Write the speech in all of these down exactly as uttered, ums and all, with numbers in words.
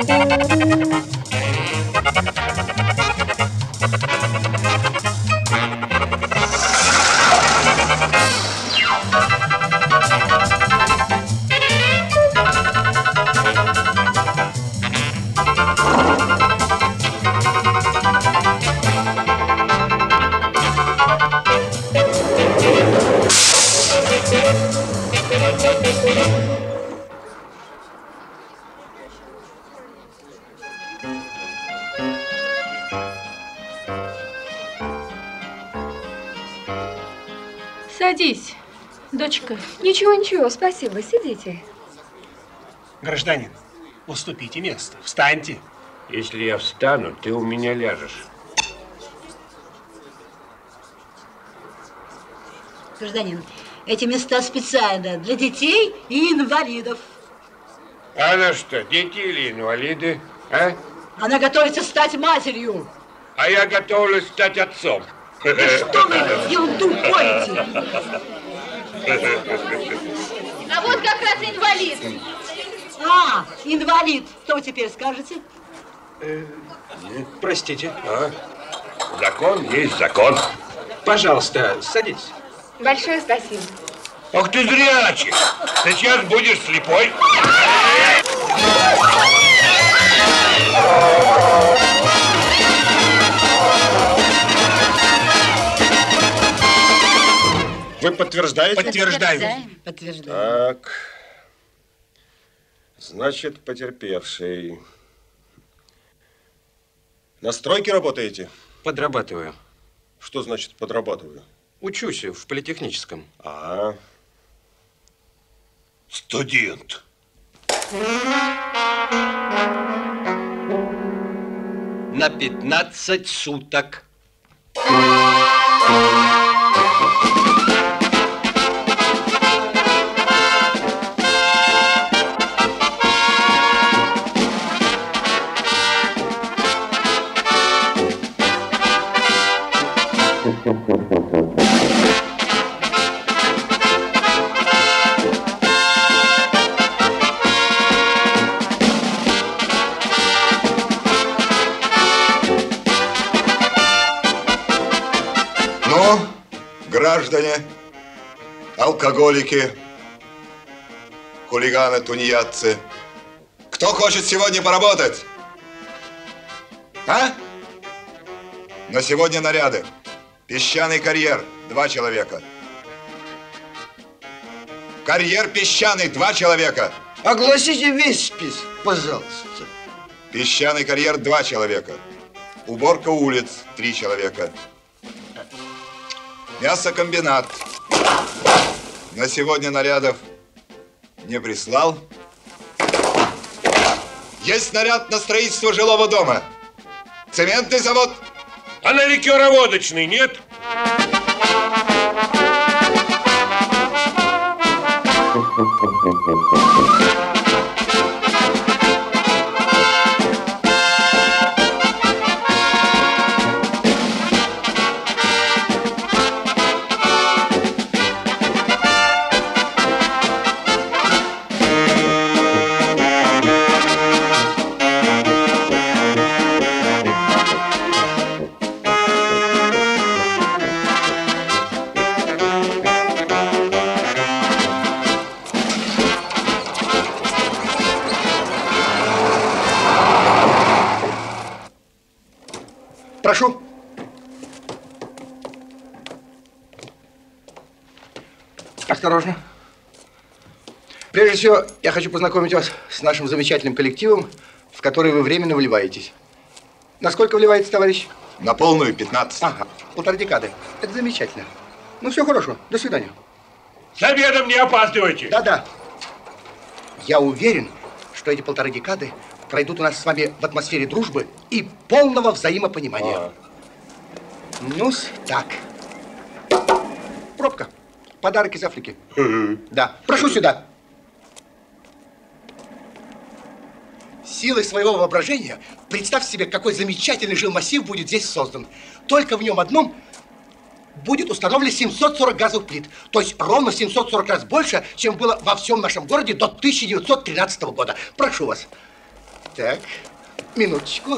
Садись, дочка. Ничего, ничего, спасибо, сидите. Гражданин, уступите место, встаньте. Если я встану, ты у меня ляжешь. Гражданин, эти места специально для детей и инвалидов. А она что, дети или инвалиды, а? Она готовится стать матерью. А я готовлюсь стать отцом. Да что вы ерунду поете? А вот как раз инвалид. А, инвалид. Что вы теперь скажете? Э, простите. А? Закон есть закон. Пожалуйста, садитесь. Большое спасибо. Ах ты зрячий! Сейчас будешь слепой. Вы подтверждаете? Подтверждаю. Подтверждаем. Так. Значит, потерпевший. На стройке работаете? Подрабатываю. Что значит подрабатываю? Учусь в политехническом. А. Студент. На пятнадцать суток. Ну, граждане, алкоголики, хулиганы, тунеядцы, кто хочет сегодня поработать? А? На сегодня наряды. Песчаный карьер, два человека. Карьер песчаный, два человека. Огласите весь список, пожалуйста. Песчаный карьер, два человека. Уборка улиц, три человека. Мясокомбинат. На сегодня нарядов не прислал. Есть наряд на строительство жилого дома. Цементный завод. А на ликероводочный нет? Прошу. Осторожно. Прежде всего, я хочу познакомить вас с нашим замечательным коллективом, в который вы временно вливаетесь. Насколько вливаетесь, товарищ? На полную пятнадцать. Ага, полторы декады. Это замечательно. Ну, все хорошо. До свидания. С обедом не опаздывайте. Да-да. Я уверен, что эти полторы декады пройдут у нас с вами в атмосфере дружбы и полного взаимопонимания. А. Ну-с, так. Пробка. Подарок из Африки. Да. Прошу сюда. Силой своего воображения представь себе, какой замечательный жилмассив будет здесь создан. Только в нем одном будет установлено семьсот сорок газовых плит. То есть ровно в семьсот сорок раз больше, чем было во всем нашем городе до тысяча девятьсот тринадцатого года. Прошу вас. Так, минуточку.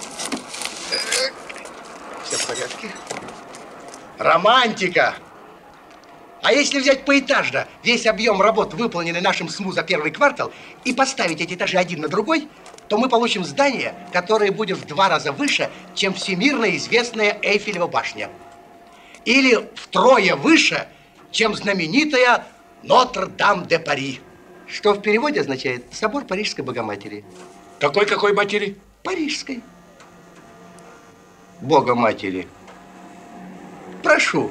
Все в порядке. Романтика! А если взять поэтажно весь объем работ, выполненный нашим СМУ за первый квартал, и поставить эти этажи один на другой, то мы получим здание, которое будет в два раза выше, чем всемирно известная Эйфелева башня. Или втрое выше, чем знаменитая Нотр-Дам-де-Пари. Что в переводе означает собор Парижской Богоматери. Какой-какой матери? Парижской. Богоматери. Прошу.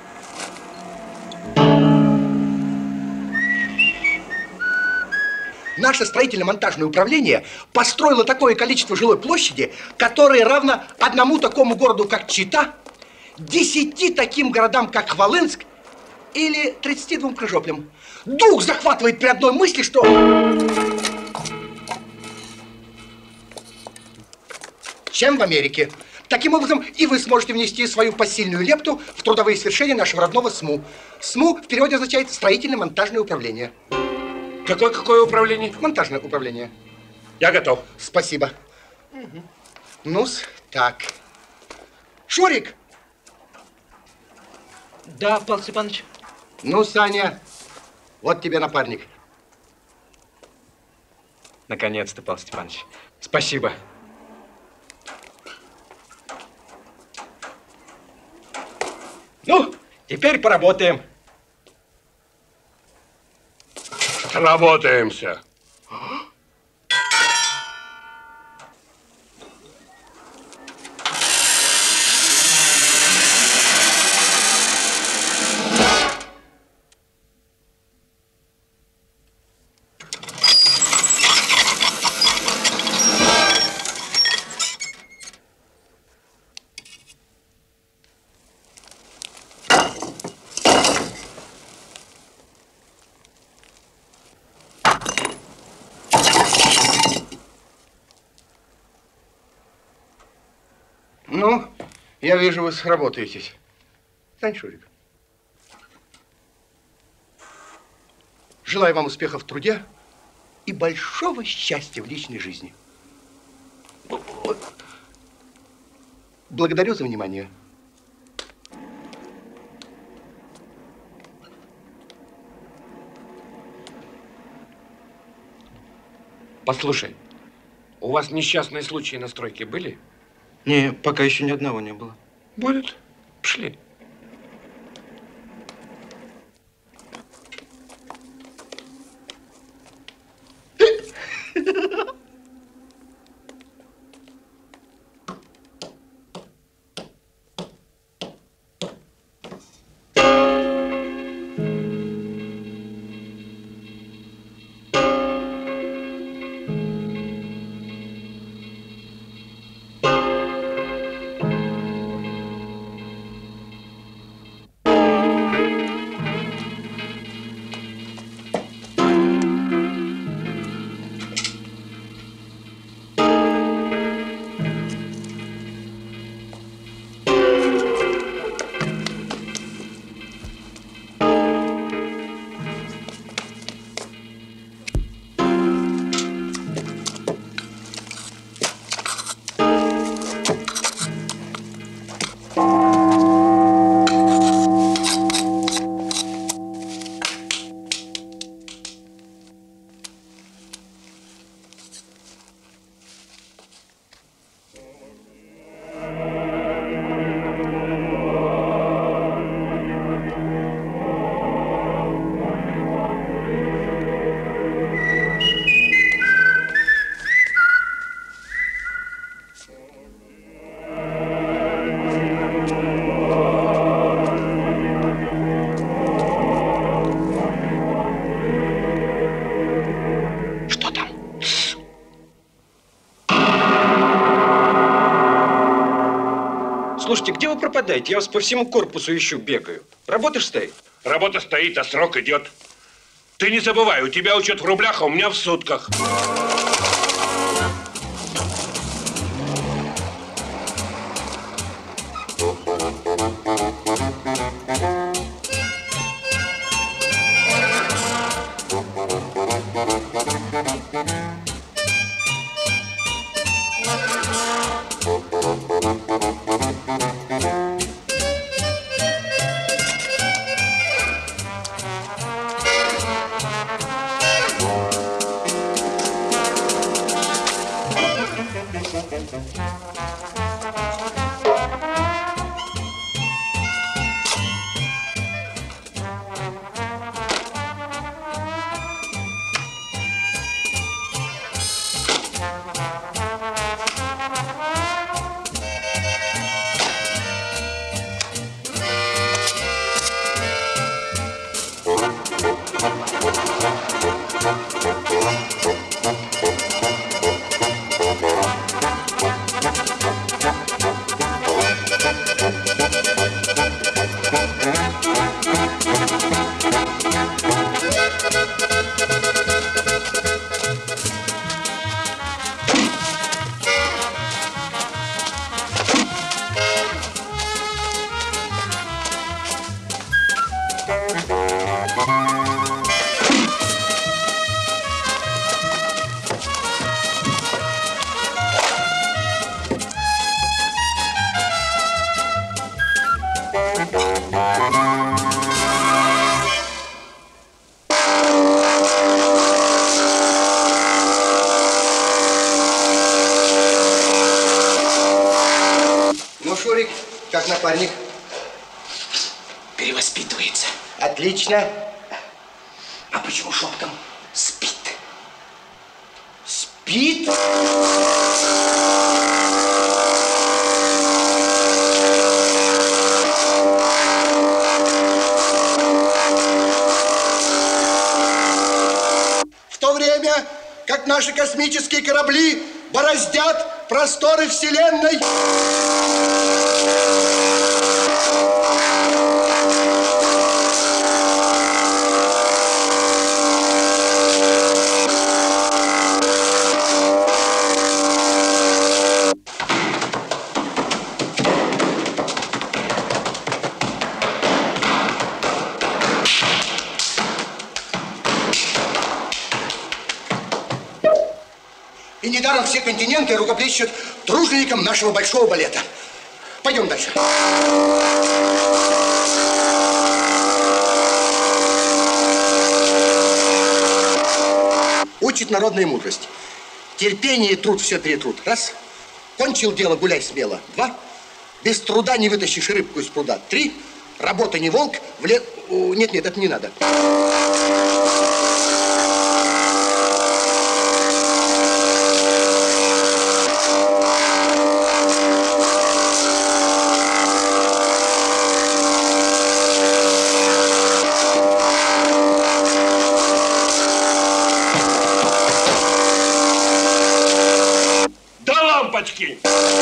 Наше строительно-монтажное управление построило такое количество жилой площади, которое равно одному такому городу, как Чита, десяти таким городам, как Хвалынск, или тридцати двум Крыжоплям. Дух захватывает при одной мысли, что... Чем в Америке. Таким образом, и вы сможете внести свою посильную лепту в трудовые свершения нашего родного СМУ. СМУ в переводе означает строительно-монтажное управление. Какое-какое управление? Монтажное управление. Я готов. Спасибо. Угу. Ну-с, так. Шурик! Да, Павел Степанович. Ну, Саня, вот тебе напарник. Наконец-то, Павел Степанович. Спасибо. Ну, теперь поработаем. Работаемся. Ну, я вижу, вы сработаетесь. Сань, Шурик. Желаю вам успеха в труде и большого счастья в личной жизни. Благодарю за внимание. Послушай, у вас несчастные случаи на стройке были? Не, пока еще ни одного не было. Будет. Пошли. Слушайте, где вы пропадаете? Я вас по всему корпусу ищу, бегаю. Работа ж стоит? Работа стоит, а срок идет. Ты не забывай, у тебя учет в рублях, а у меня в сутках. Как напарник? Перевоспитывается. Отлично. А почему шептом? Спит. Спит? В то время, как наши космические корабли бороздят просторы Вселенной, и недаром все континенты рукоплещут труженикам нашего большого балета. Пойдем дальше. Учит народная мудрость. Терпение и труд все перетрут. Раз. Кончил дело, гуляй смело. Два. Без труда не вытащишь рыбку из пруда. Три. Работа не волк. В ле... Нет, нет, это не надо. Лампочки!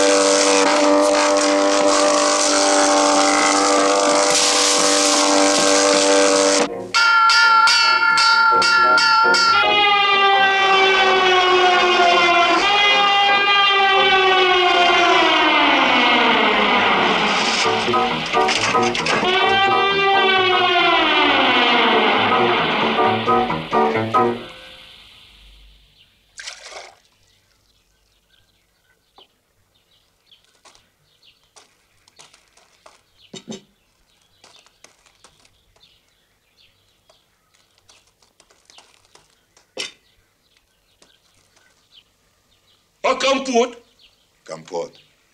А компот? Компот.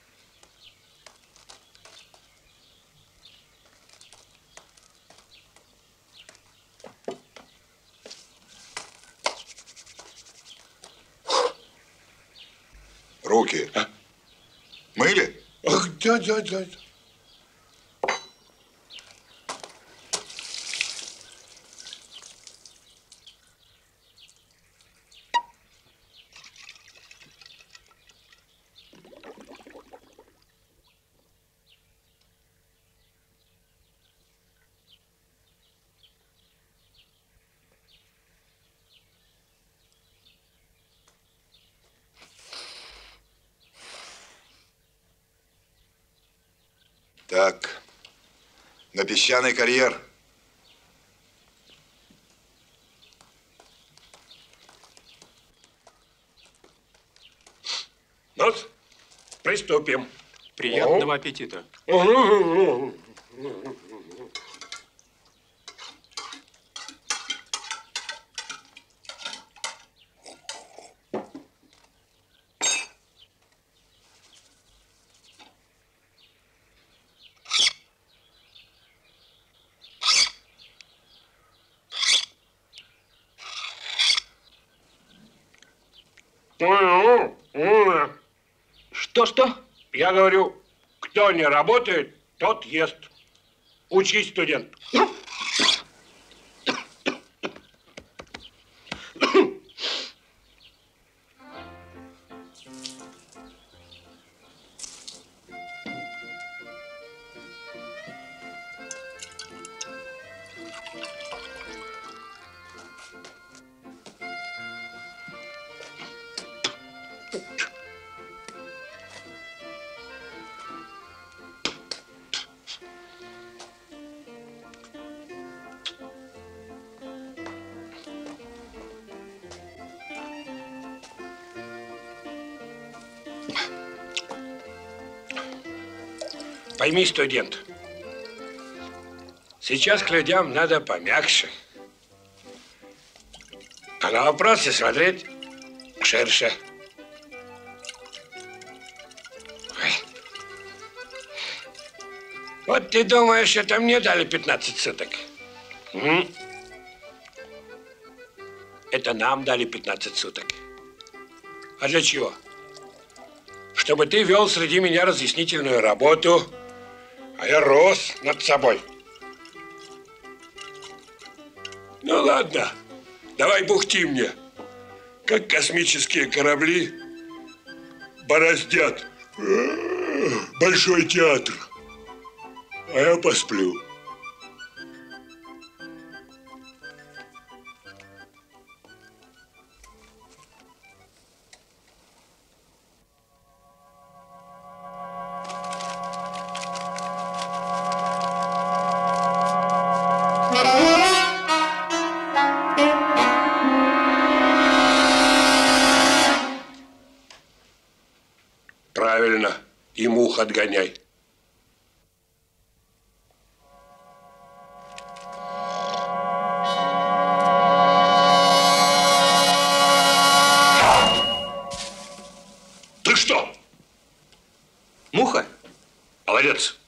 Руки. А? Мыли? Ах, да, да, да. Так, на песчаный карьер. Ну, приступим. Приятного аппетита. Что-что? Я говорю, кто не работает, тот ест. Учись, студент. Пойми, студент, сейчас к людям надо помягче, а на вопросы смотреть ширше. Вот ты думаешь, это мне дали пятнадцать суток? М? Это нам дали пятнадцать суток. А для чего? Чтобы ты вел среди меня разъяснительную работу, а я рос над собой. Ну ладно, давай бухти мне, как космические корабли бороздят Большой театр, а я посплю. Правильно, и мух отгоняй. Ты что? Муха? Молодец.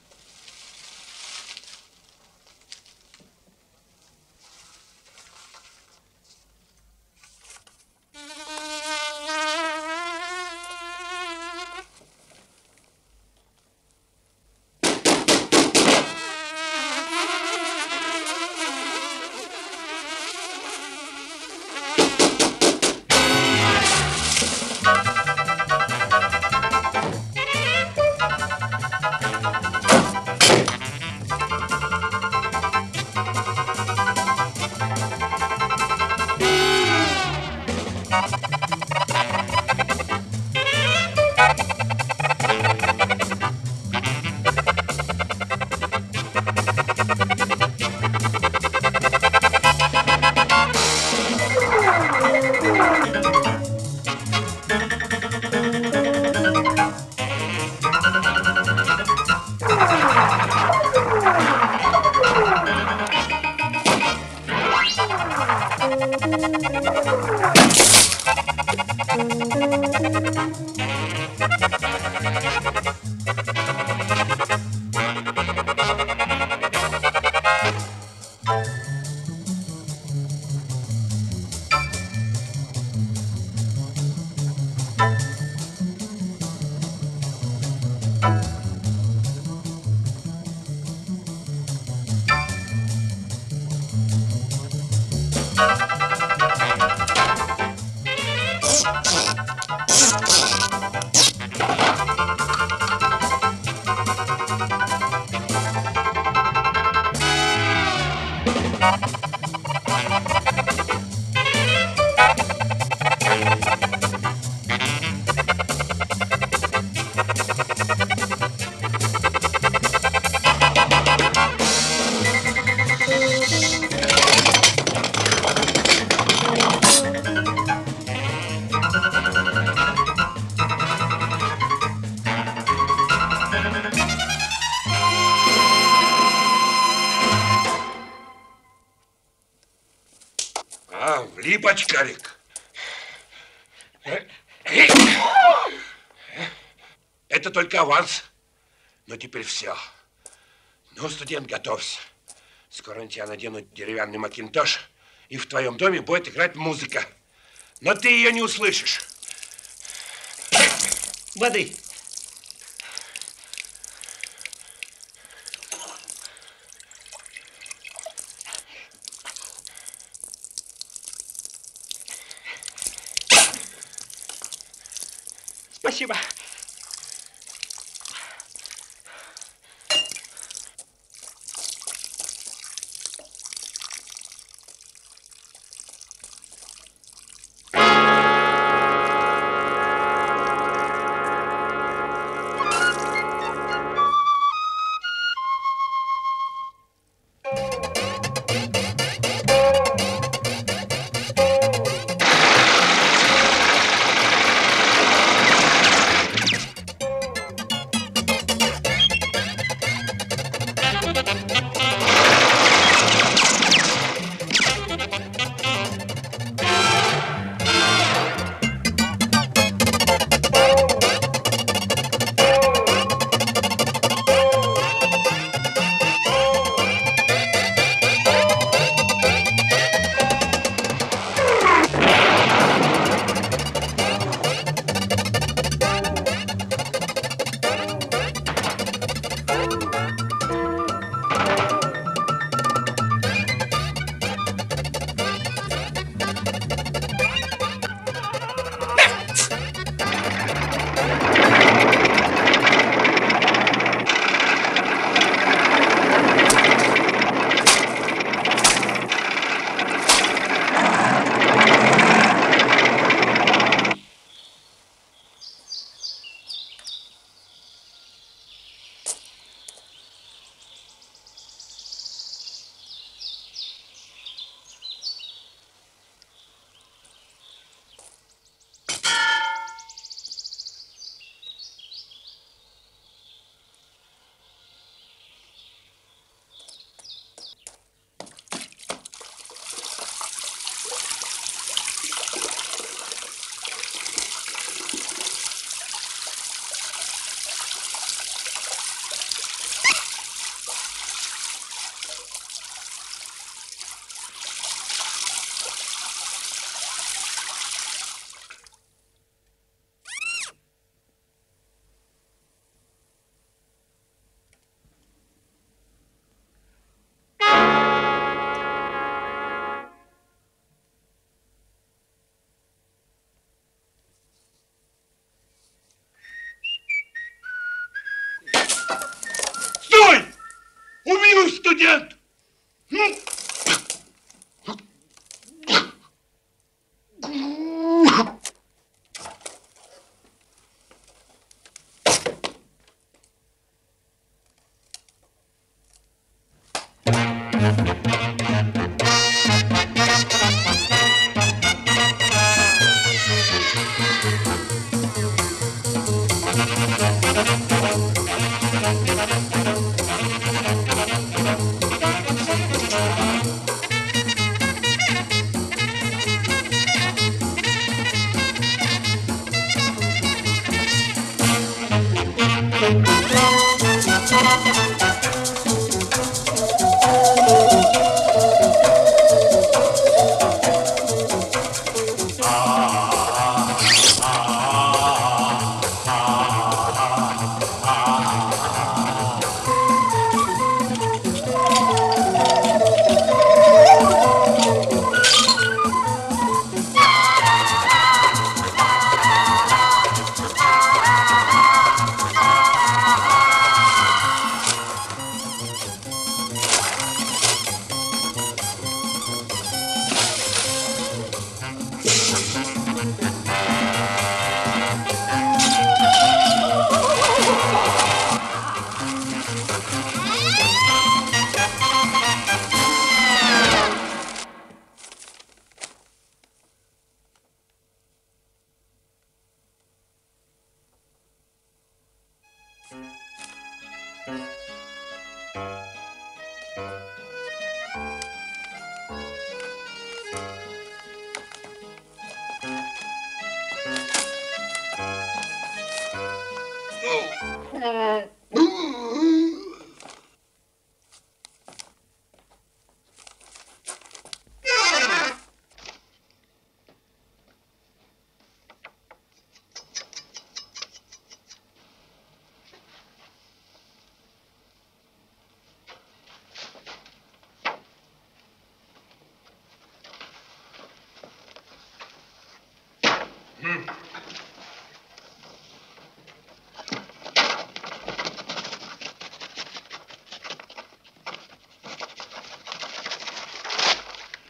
Влип, очкарик. Это только аванс. Но теперь все. Ну, студент, готовься. Скоро на тебя наденут деревянный макинтош, и в твоем доме будет играть музыка. Но ты ее не услышишь. Воды. Спасибо. Стой! Убью, студент!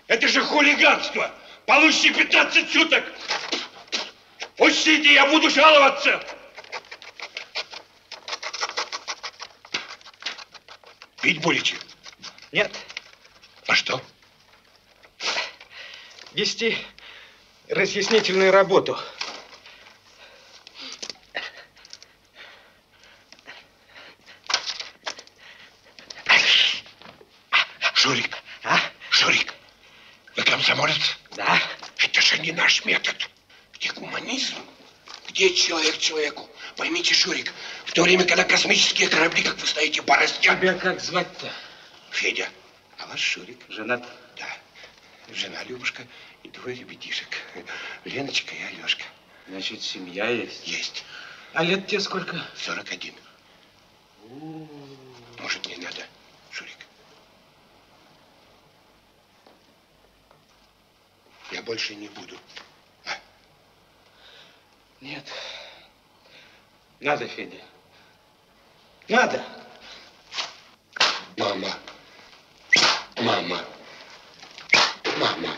Это же хулиганство! Получите пятнадцать суток! Пустите, я буду жаловаться! Пить будете? Нет. А что? Вести разъяснительную работу. Шурик, А? Шурик, вы комсомолец? Да. Это же не наш метод. Где гуманизм? Где человек человеку? Поймите, Шурик, в то время, когда космические корабли, как вы стоите, бороздят... Тебя как звать-то? Федя. А ваш Шурик? Женат? Да. Жена Любушка и двое ребятишек. Леночка и Алешка. Значит, семья есть? Есть. А лет тебе сколько? сорок один. Может, не надо, Шурик? Я больше не буду. А? Нет. Надо, Федя. Надо. Мама. Мама. Мама.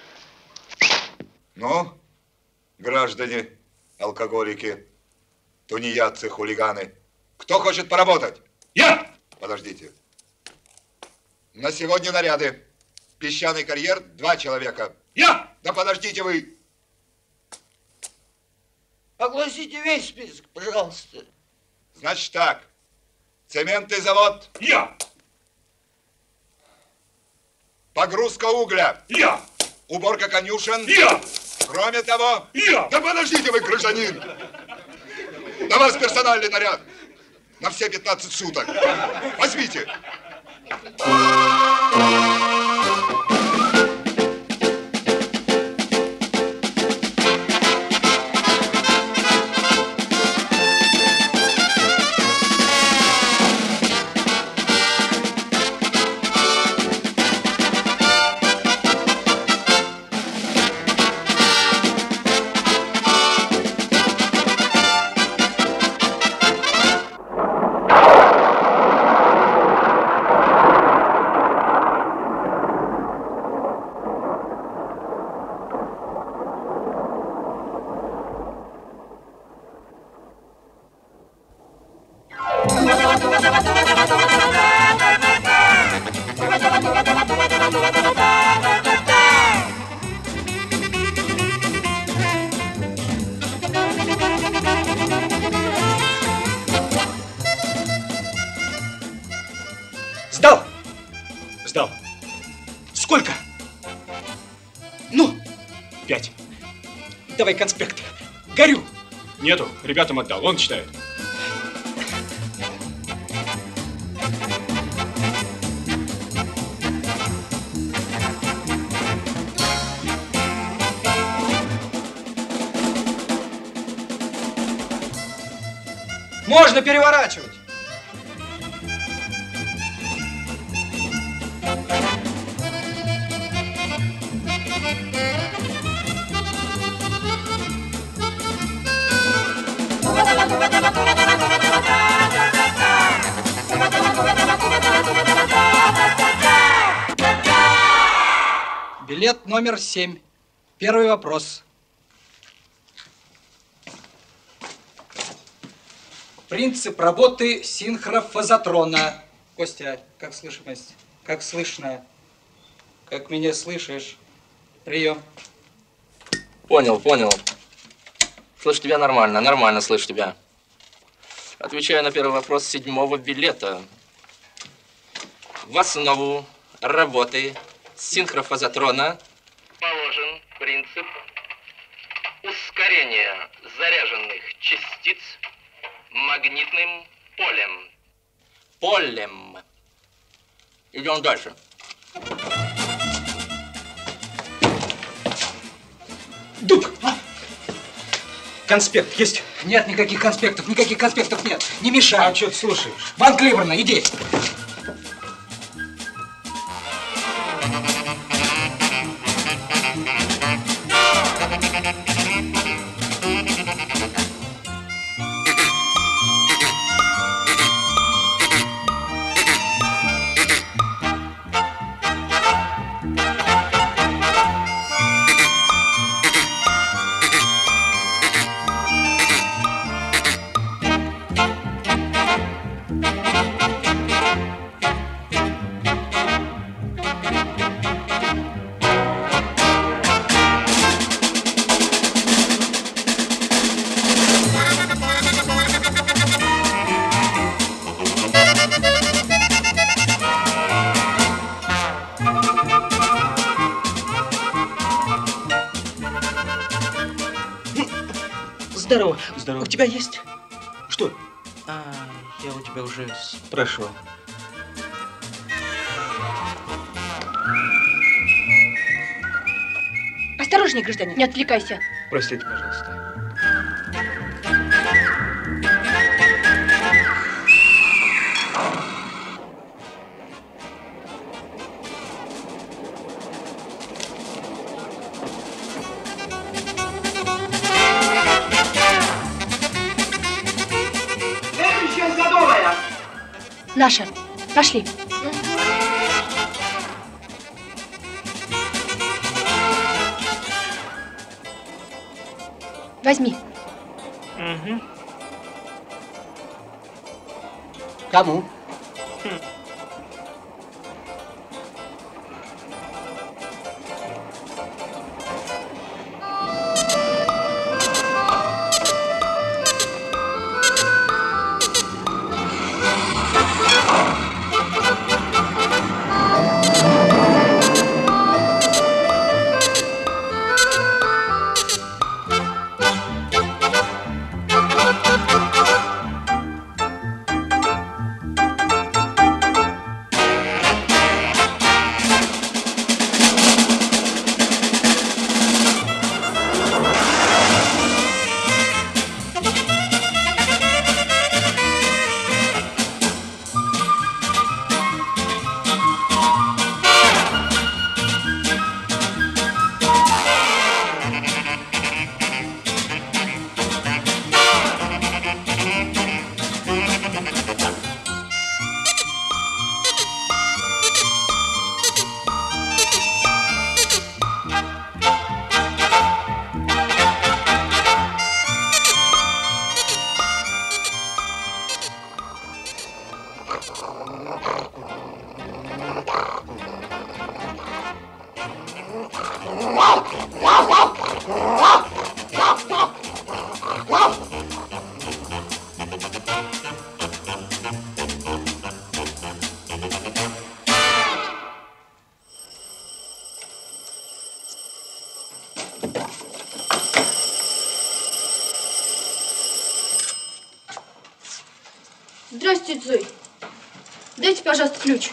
Ну, граждане, алкоголики, тунеядцы, хулиганы, кто хочет поработать? Я! Подождите. На сегодня наряды. Песчаный карьер, два человека. Я! Да подождите вы. Огласите весь список, пожалуйста. Значит так. Цементный завод. Я! Погрузка угля. Я! Уборка конюшен. Я! Кроме того... Я! Да подождите вы, гражданин. На вас персональный наряд. На все пятнадцать суток. Возьмите. Сдал? Сдал. Сколько? Ну? Пять. Давай конспект. Горю. Нету, ребятам отдал, он читает. Можно переворачивать. Билет номер семь. Первый вопрос. Принцип работы синхрофазотрона. Костя, как слышимость? Как слышно? Как меня слышишь? Прием. Понял, понял. Слышу тебя нормально, нормально слышу тебя. Отвечаю на первый вопрос седьмого билета. В основу работы синхрофазотрона положен принцип ускорения заряженных частиц магнитным полем. Полем. Идем дальше. Дуб! Конспект есть? Нет никаких конспектов, никаких конспектов нет. Не мешай. А что ты слушаешь? Ван Кливерна, иди. здорово. У тебя есть? Что? А, я у тебя уже спрашивал. Осторожней, гражданин, не отвлекайся. Простите, пожалуйста. Наша. Пошли. Возьми. Угу. Кому? Хм. Здравствуйте, Зой. Дайте, пожалуйста, ключ.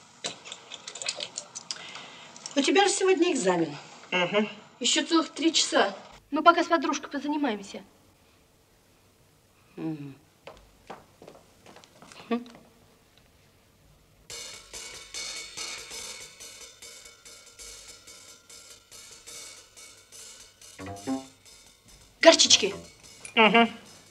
У тебя же сегодня экзамен. Угу. Еще целых три часа. Мы пока с подружкой позанимаемся. Угу. Горчички. Угу.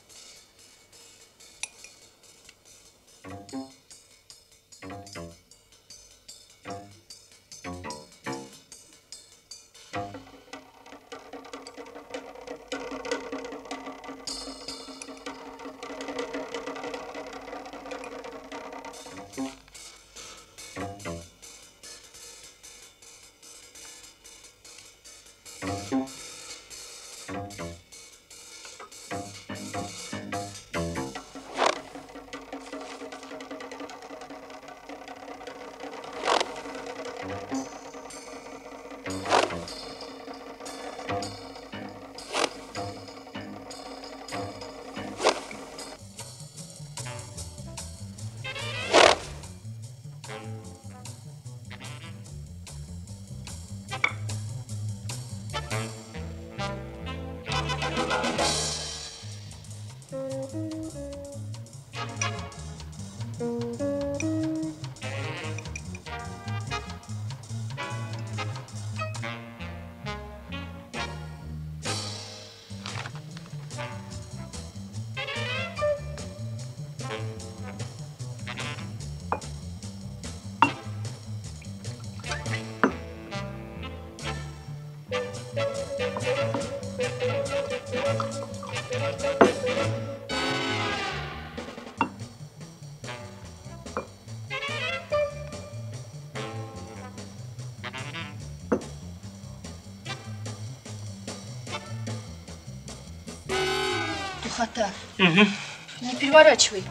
Духота. Угу. Не переворачивай.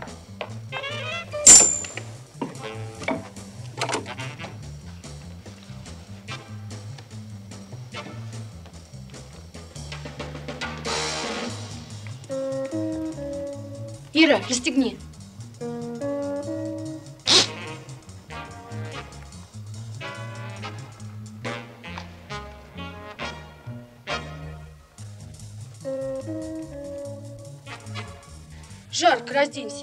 Ира, расстегни. Жарко, разденься.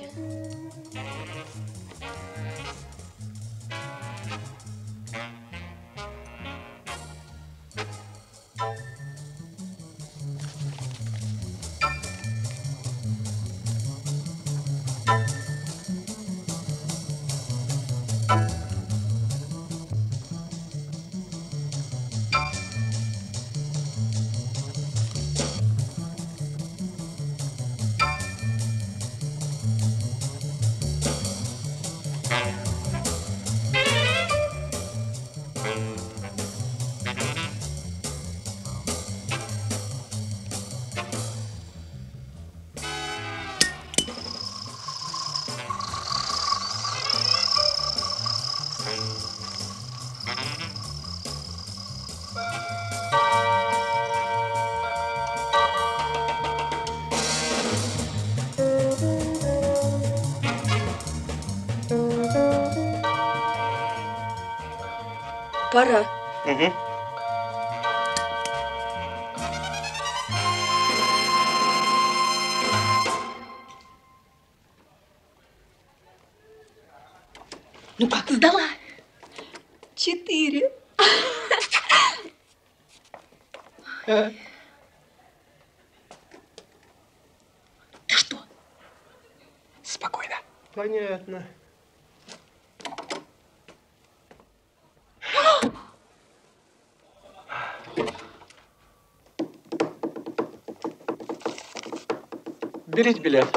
Пора. Угу. Ну как, сдала? Четыре. А? Ты что? Спокойно. Понятно. Берите билет.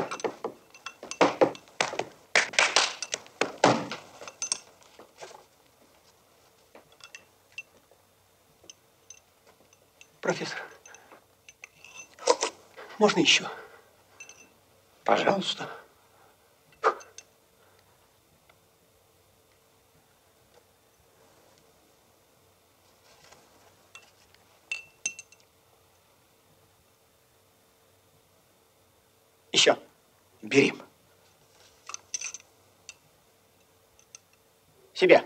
Профессор, можно еще? Пожалуйста. Еще. Берем. Себе.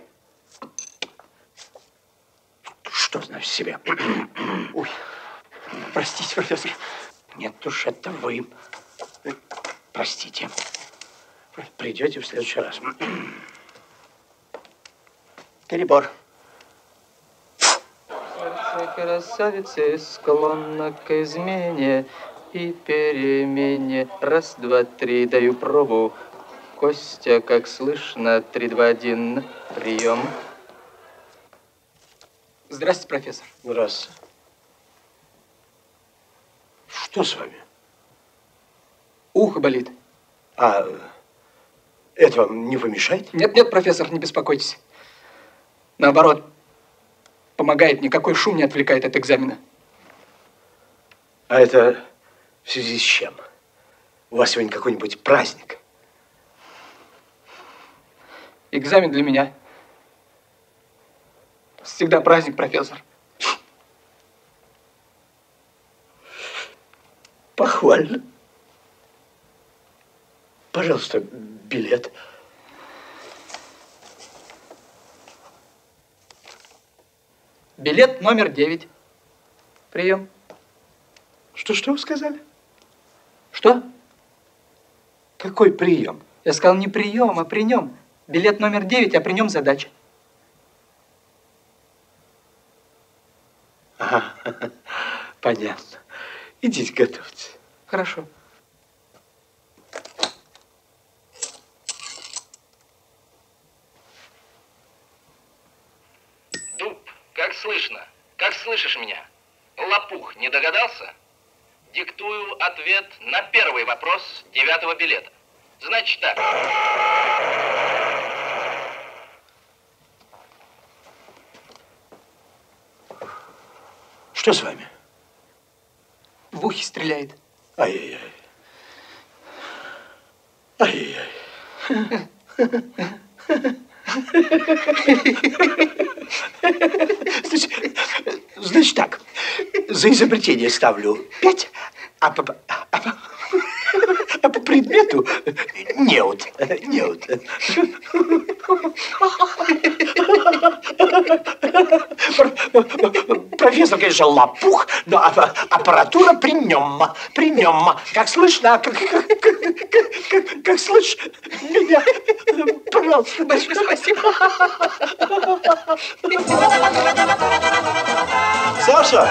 Что значит себе? Ой, простите, профессор. Нет уж, это вы. Простите. Придете в следующий раз. Перебор. Сердце красавицы склонно к измене и перемене. Раз, два, три, даю пробу. Костя, как слышно, три, два, один, прием. Здравствуйте, профессор. Здравствуйте. Что с вами? Ухо болит. А это вам не помешает? Нет, нет, профессор, не беспокойтесь. Наоборот, помогает, никакой шум не отвлекает от экзамена. А это в связи с чем? У вас сегодня какой-нибудь праздник? Экзамен для меня всегда праздник, профессор. Похвально. Пожалуйста, билет. Билет номер девять. Прием. Что, что вы сказали? Что? Какой прием? Я сказал не прием, а при нем. Билет номер девять, а при нем задача. Ага, понятно. Идите готовьте. Хорошо. Дуб, как слышно? Как слышишь меня? Лопух, не догадался? Диктую ответ на первый вопрос девятого билета. Значит так. Что с вами? В ухе стреляет. Ай-яй-яй. Ай-яй-яй. Значит, значит так, за изобретение ставлю пять, а, по, а, по, А по предмету неуд. Неуд. Профессор, конечно, лопух, но аппаратура при нем. При нем. Как слышно, как, как, как, как слышишь меня? Пожалуйста. Большое спасибо. Саша!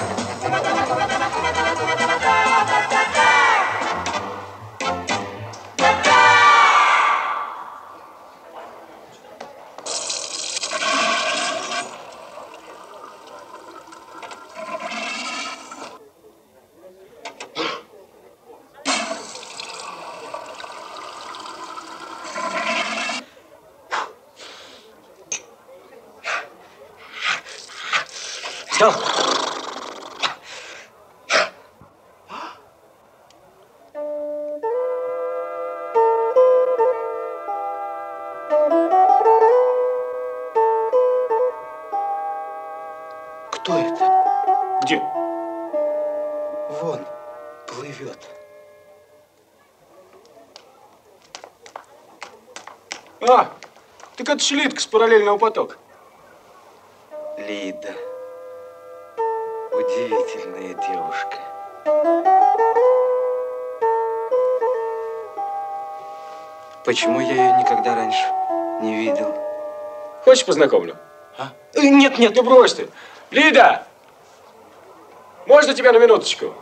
Что? Кто это? Где? Вон, плывет. А, так это ж Лидка с параллельного потока. Лида. Удивительная девушка. Почему я ее никогда раньше не видел? Хочешь, познакомлю? А? Нет, нет, ну брось ты. Лида! Можно тебя на минуточку?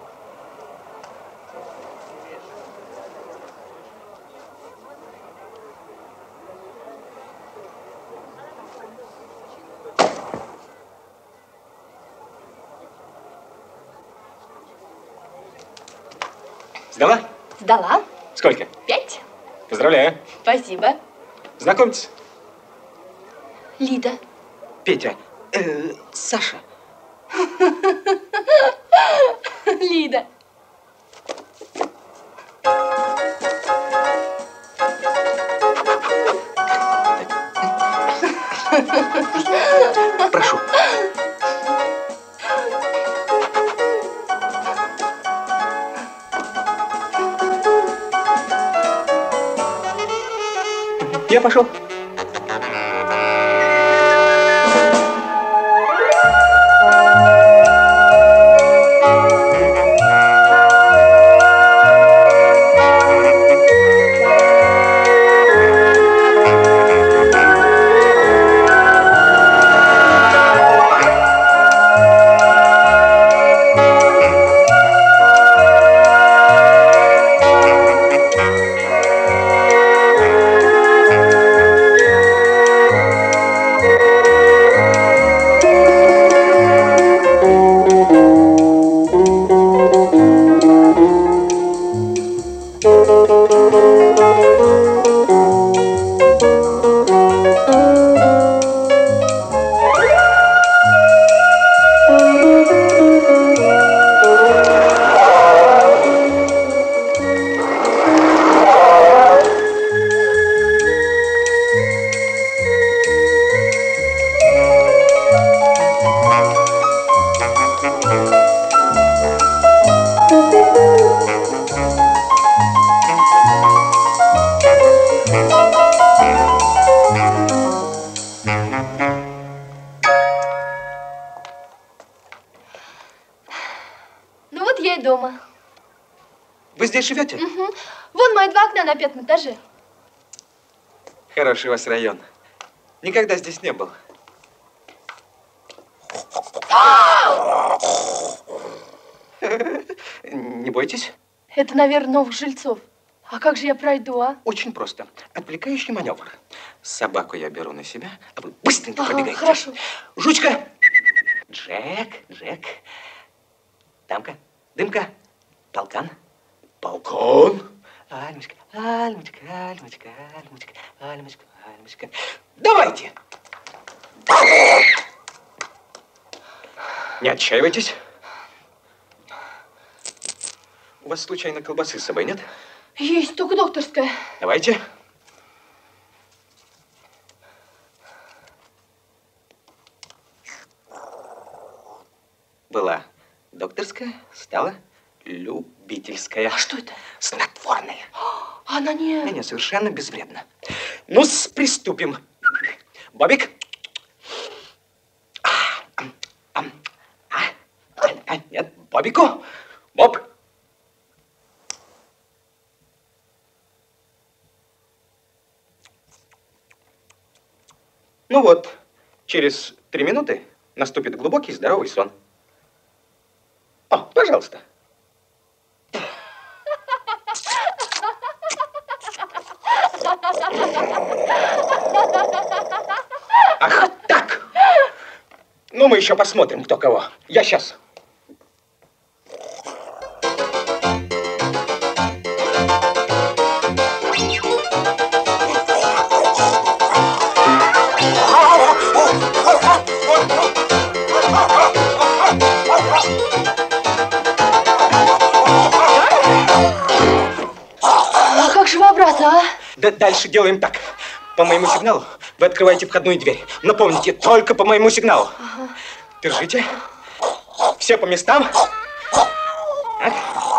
Сдала? Сдала. Сколько? Пять. Поздравляю. Спасибо. Знакомьтесь. Лида. Петя, э, Саша. Лида. Прошу. Я пошел. Ну вот я и дома. Вы здесь живете? Угу. Вон мои два окна на пятом этаже. Хороший у вас район. Никогда здесь не был. Не бойтесь? Это, наверное, новых жильцов. А как же я пройду, а? Очень просто. Отвлекающий маневр. Собаку я беру на себя, а вы быстренько Ага, пробегаете. хорошо. Жучка! Джек, Джек. Дамка, дымка, полкан, полкан. Альмочка, Альмочка, Альмочка, Альмочка, Альмочка, Альмочка. Давайте! Не отчаивайтесь. У вас случайно колбасы с собой нет? Есть, только докторская. Давайте. Была докторская, стала любительская. А что это? Снотворное. снотворное. Она не... Не, не, совершенно безвредно. Ну, приступим. Бобик. А, а, а, а, нет, Бобику. Боб. Ну вот, через три минуты наступит глубокий здоровый сон. О, пожалуйста. Ах, так. Ну, мы еще посмотрим, кто кого. Я сейчас. А как же вы обратно, а? Да дальше делаем так. По моему сигналу вы открываете входную дверь. Но помните, только по моему сигналу. Ага. Держите. Все по местам. Так.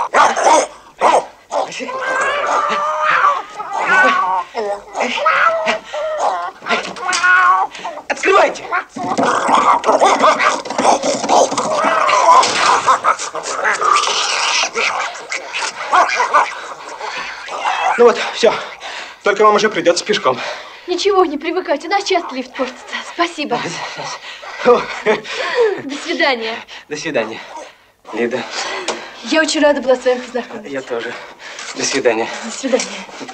Открывайте. Ну вот, все. Только вам уже придется пешком. Ничего, не привыкайте, у нас часто лифт портится. Спасибо. До свидания. До свидания, Лида. Я очень рада была с вами познакомиться. Я тоже. До свидания. До свидания.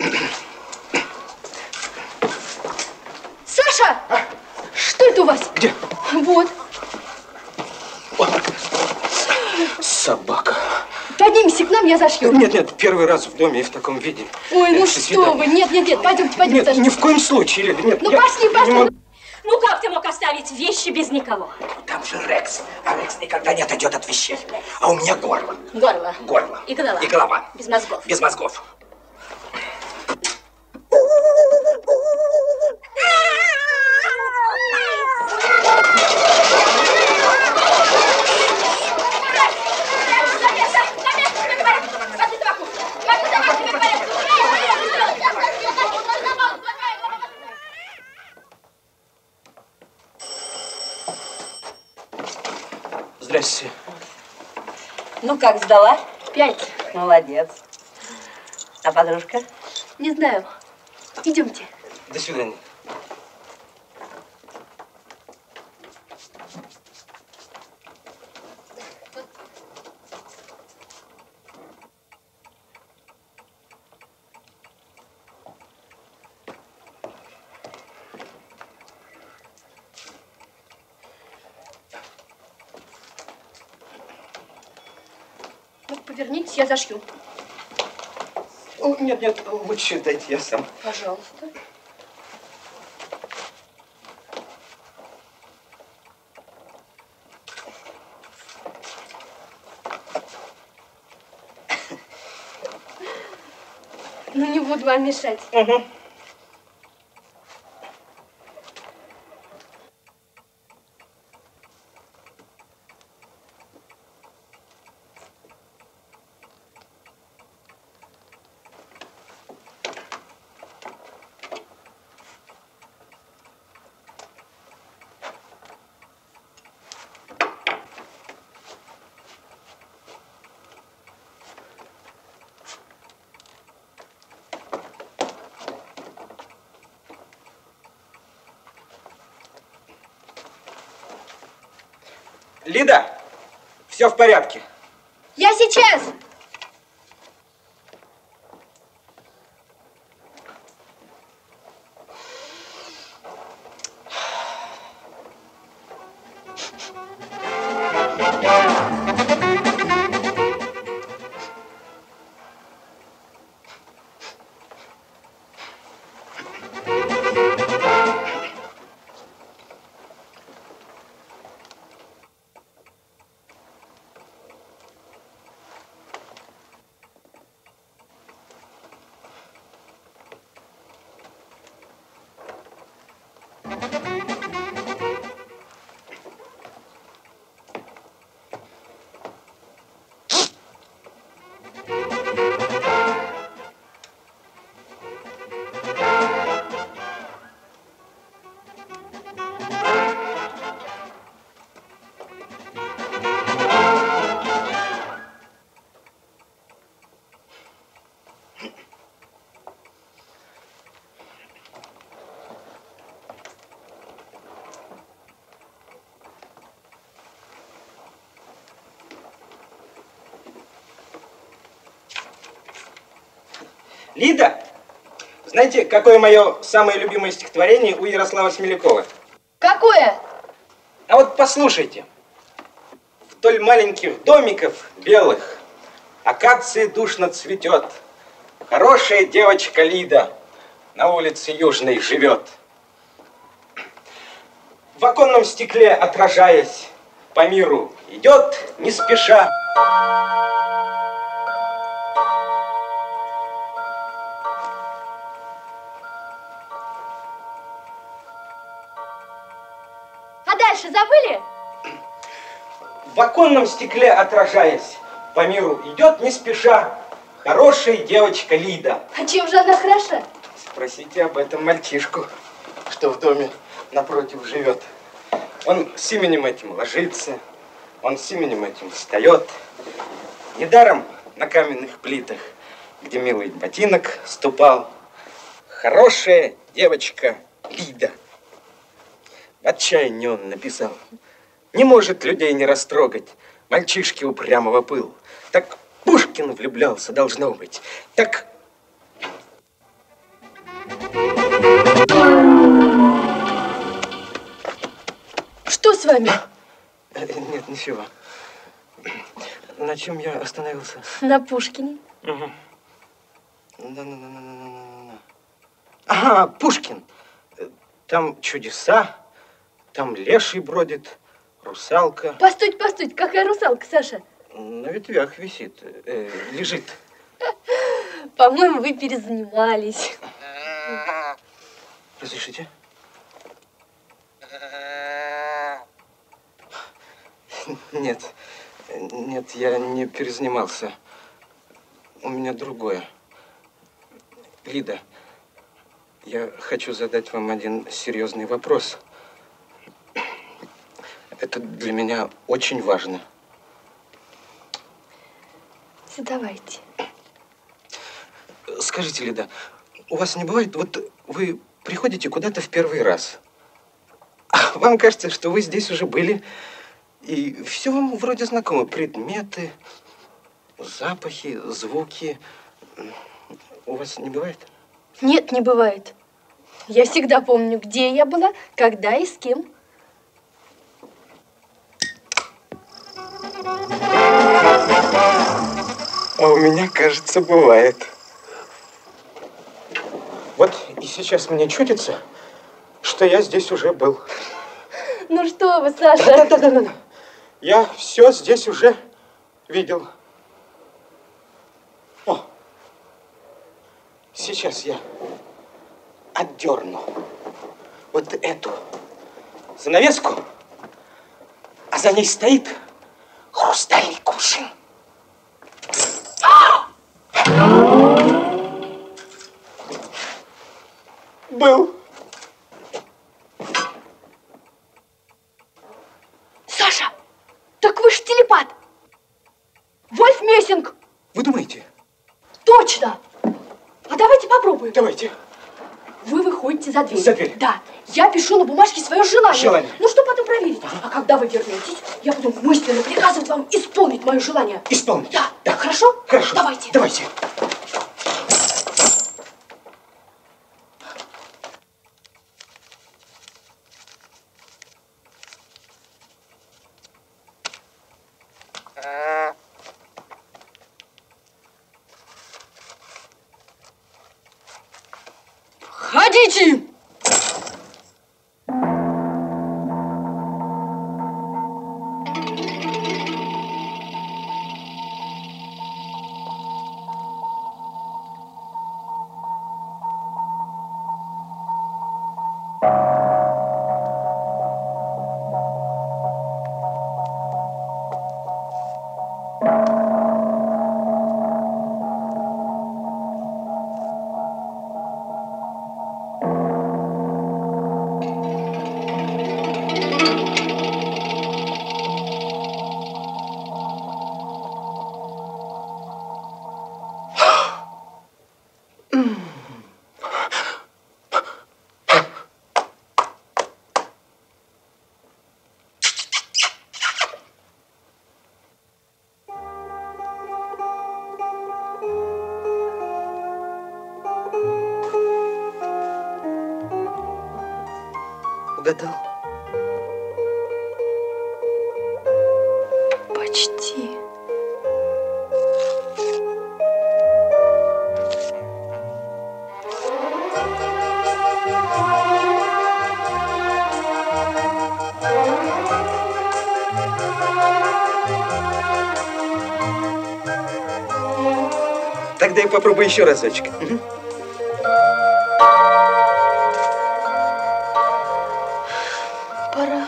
Саша! А? Что это у вас? Где? Вот. Собака. Поднимите к нам, я зашью. Нет, нет, первый раз в доме и в таком виде. Ой, ну До что свидания. вы, нет, нет, нет, пойдемте, пойдемте. Нет, Саша. ни в коем случае, Лида, нет. Ну я пошли, не пошли. могу. Ну как ты мог оставить вещи без никого? Там же Рекс, а Рекс никогда не отойдет от вещей. А у меня горло. Горло. Горло. И голова. И голова. Без мозгов. Без мозгов. Здрасте. Ну как, сдала? Пять. Молодец. А подружка? Не знаю. Идемте. До свидания. Ну, повернитесь, я зашью. О, нет, нет, лучше дайте я сам. Пожалуйста. Ну, не буду вам мешать. Угу. Лида, все в порядке. Я сейчас! Лида, знаете, какое мое самое любимое стихотворение у Ярослава Смелякова? Какое? А вот послушайте. Вдоль маленьких домиков белых акация душно цветет. Хорошая девочка Лида на улице Южной живет. В оконном стекле, отражаясь, по миру идет не спеша. А дальше забыли? В оконном стекле, отражаясь, по миру идет не спеша хорошая девочка Лида. А чем же она хороша? Спросите об этом мальчишку, что в доме напротив живет. Он с именем этим ложится, он с именем этим встает. Недаром на каменных плитах, где милый ботинок ступал, хорошая девочка Лида. В отчаянии он написал: не может людей не растрогать мальчишки упрямого пыл. Так Пушкин влюблялся, должно быть. Так... Что с вами? Нет, ничего. На чем я остановился? На Пушкине. Угу. Да, да, да, да, да, да. Ага, Пушкин. Там чудеса, там леший бродит, русалка. Постойте, постойте, какая русалка, Саша? На ветвях висит, э, лежит. По-моему, вы перезанимались. Разрешите? Нет, нет, я не перезанимался. У меня другое. Лида, я хочу задать вам один серьезный вопрос. Это для меня очень важно. Задавайте. Скажите, Лида, у вас не бывает, вот вы приходите куда-то в первый раз, а вам кажется, что вы здесь уже были, и все вам вроде знакомо. Предметы, запахи, звуки. У вас не бывает? Нет, не бывает. Я всегда помню, где я была, когда и с кем. А у меня, кажется, бывает. Вот и сейчас мне чудится, что я здесь уже был. Ну что вы, Саша? Да-да-да-да. Я все здесь уже видел. О, сейчас я отдерну вот эту занавеску, а за ней стоит хрустальный кувшин. Был. Саша, так вы ж телепат. Вольф Мессинг. Вы думаете? Точно. А давайте попробуем. Давайте. Вы выходите за дверь. За дверь? Да. Я пишу на бумажке свое желание. Желание. Ну, что потом проверить. Ага. А когда вы вернетесь, я буду мысленно приказывать вам исполнить мое желание. Исполнить? Да. Да. Хорошо? Хорошо. Давайте. Давайте. Ходите! угадал? Почти. Тогда я попробую еще разочек. Угу. Пора.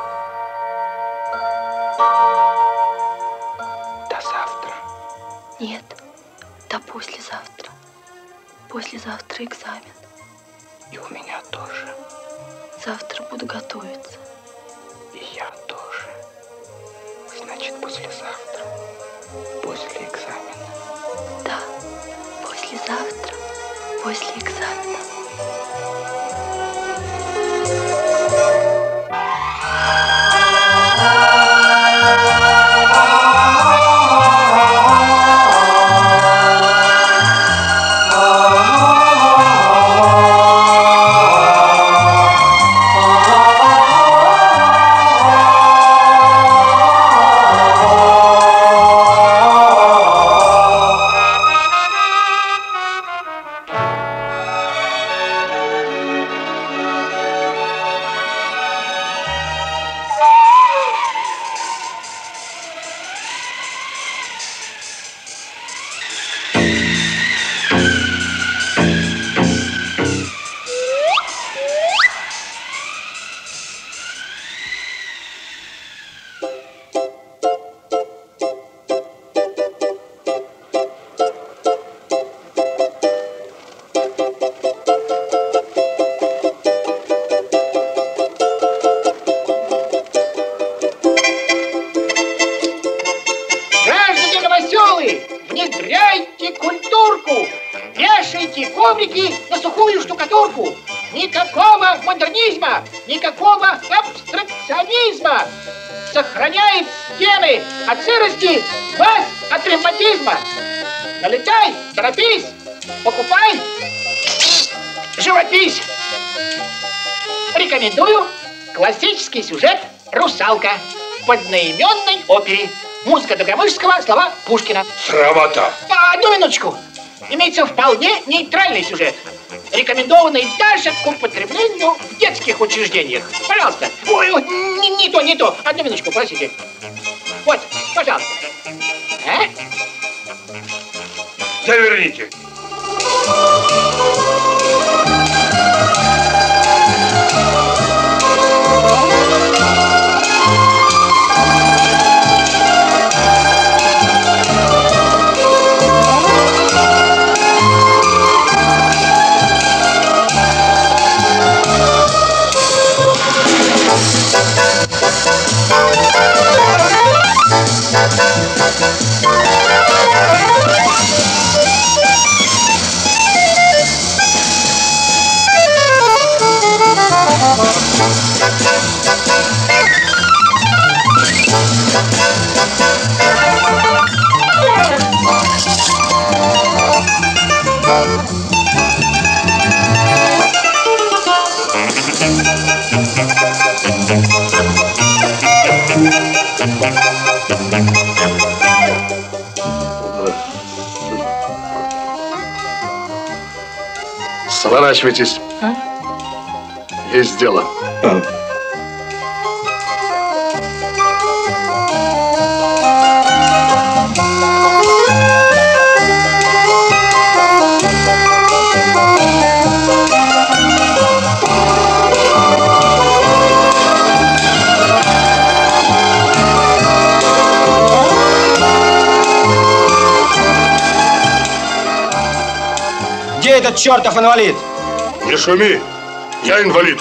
До завтра. Нет, до послезавтра. Послезавтра экзамен. И у меня тоже. Завтра буду готовиться. И я тоже. Значит, послезавтра. После экзамена. Да, послезавтра, после экзамена. Внедряйте культурку, вешайте коврики на сухую штукатурку. Никакого модернизма, никакого абстракционизма. Сохраняет стены от сырости, вас от ревматизма. Налетай, торопись, покупай, живопись. Рекомендую классический сюжет «Русалка» в одноименной опере. Музыка Добромышского, слова Пушкина. Срамота. А, одну минуточку. Имеется вполне нейтральный сюжет, рекомендованный даже к употреблению в детских учреждениях. Пожалуйста. Ой, ой, не, не то, не то. Одну минуточку, простите. Вот, пожалуйста. А? Заверните. Сворачивайтесь. А? Есть дело. А. Где этот чертов инвалид? Не шуми, я инвалид.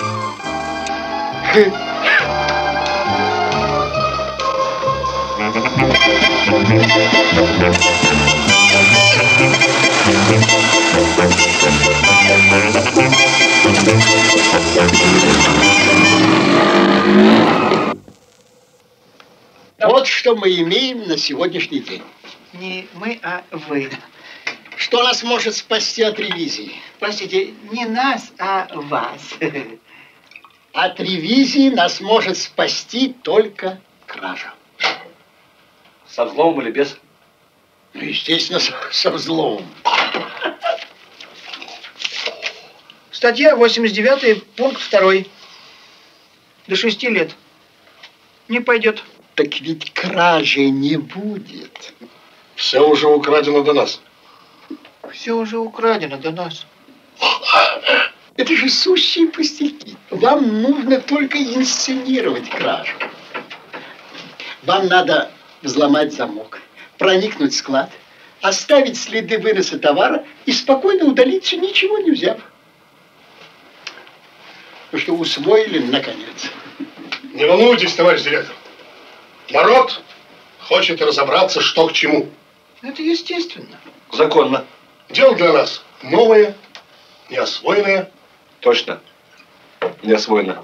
Вот что мы имеем на сегодняшний день. Не мы, а вы. Что нас может спасти от ревизии? Простите, не нас, а вас. От ревизии нас может спасти только кража. Со взломом или без? Ну, естественно, со, со взломом. Статья восемьдесят девять, пункт второй. До шести лет. Не пойдет. Так ведь кражи не будет. Все уже украдено до нас. Все уже украдено до нас. Это же сущие пустяки. Вам нужно только инсценировать кражу. Вам надо взломать замок, проникнуть в склад, оставить следы выноса товара и спокойно удалиться, ничего не взяв. Ну что, усвоили, наконец? Не волнуйтесь, товарищ директор. Народ хочет разобраться, что к чему. Это естественно. Законно. Дело для нас новое, неосвоенное. Точно. Не освоено.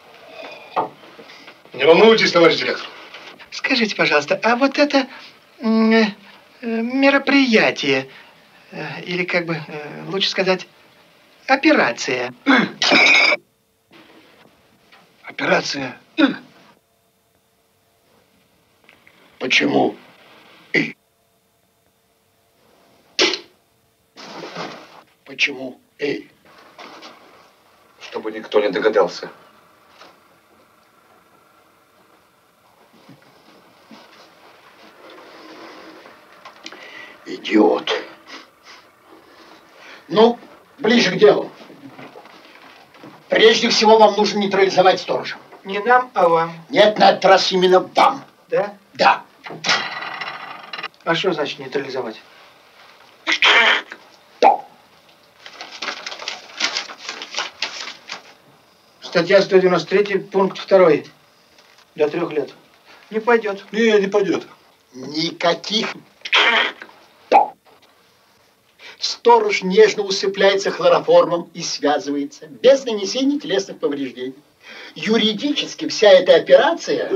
Не волнуйтесь, товарищ директор. Скажите, пожалуйста, а вот это э, мероприятие, э, или как бы э, лучше сказать, операция. Операция. Почему? Почему? Эй. Чтобы никто не догадался. Идиот. Ну, ближе к делу. Прежде всего, вам нужно нейтрализовать сторожа. Не нам, а вам. Нет, на этот раз именно вам. Да? Да. А что значит нейтрализовать? Статья сто девяносто три, пункт второй. До трех лет. Не пойдет. Не, не пойдет. Никаких. Сторож нежно усыпляется хлороформом и связывается, без нанесения телесных повреждений. Юридически вся эта операция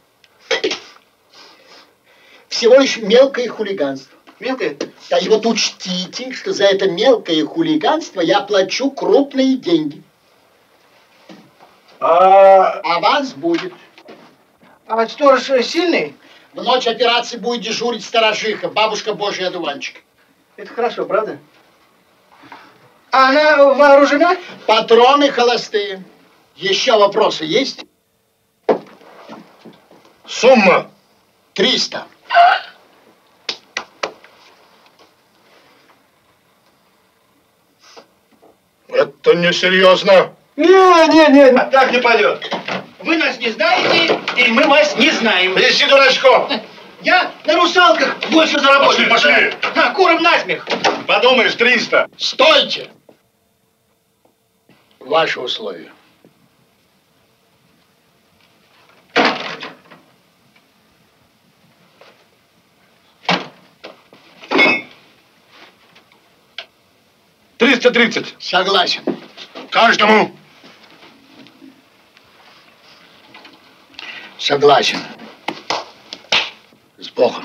всего лишь мелкое хулиганство. Мелкое? Да и вот учтите, что за это мелкое хулиганство я плачу крупные деньги. А, а вас будет. А сторож сильный? В ночь операции будет дежурить сторожиха, бабушка Божий одуванчик. Это хорошо, правда? А она вооружена? Патроны холостые. Еще вопросы есть? Сумма? Триста. Это несерьезно. Не, не, не. Так не пойдет. Вы нас не знаете, и мы вас не знаем. Вези дурачков. Я на русалках больше заработаю. Пошли, пошли. А, куром насмех. Подумаешь, триста. Стойте! Ваши условия. Триста тридцать. Согласен. Каждому. Согласен. С Богом.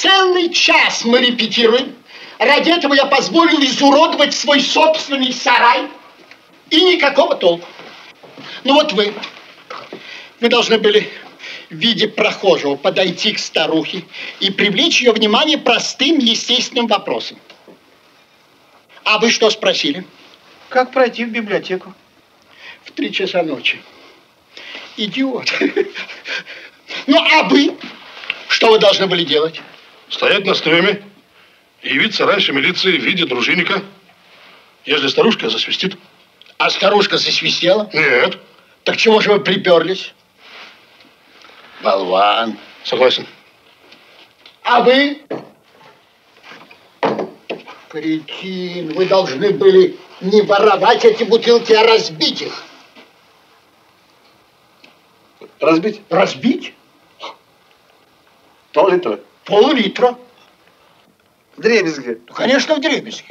Целый час мы репетируем. Ради этого я позволил изуродовать свой собственный сарай. И никакого толку. Ну вот вы. Вы должны были в виде прохожего подойти к старухе и привлечь ее внимание простым естественным вопросом. А вы что спросили? Как пройти в библиотеку? В три часа ночи. Идиот. Ну, а вы? Что вы должны были делать? Стоять на стреме и явиться раньше милиции в виде дружинника, если старушка засвистит. А старушка засвистела? Нет. Так чего же вы приперлись? Болван. Согласен. А вы? Кретин, вы должны были не воровать эти бутылки, а разбить их. Разбить? Разбить? Пол-литра. Пол-литра. Вдребезги. Ну, конечно, вдребезги.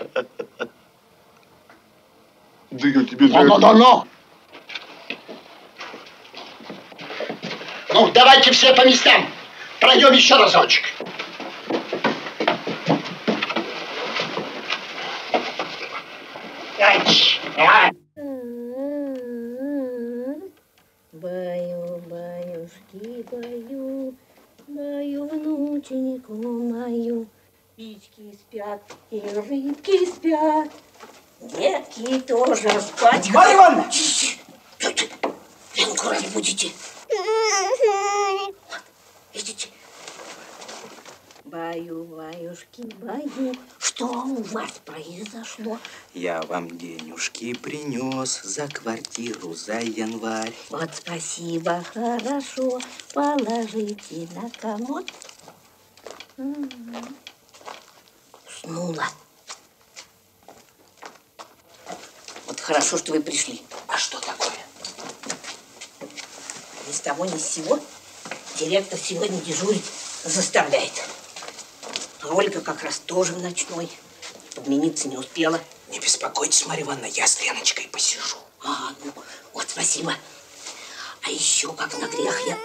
Да я тебе за Но-но-но-но. Ну, давайте все по местам. Пройдем еще разочек. Баю, баюшки, баю, баю внученику мою. Птички спят и рыбки спят, детки тоже спать. Марья Ивановна! Ленку разбудите. Идите. Баю, баюшки, баю, что у вас произошло? Я вам денежки принес за квартиру за январь. Вот спасибо, хорошо. Положите на комод. Уснула. Вот хорошо, что вы пришли. А что такое? Ни с того, ни с сего директор сегодня дежурить заставляет. А Ольга как раз тоже в ночной. Подмениться не успела. Не беспокойтесь, Марья Ивановна, я с Леночкой посижу. А, ну, вот спасибо. А еще как на грех я...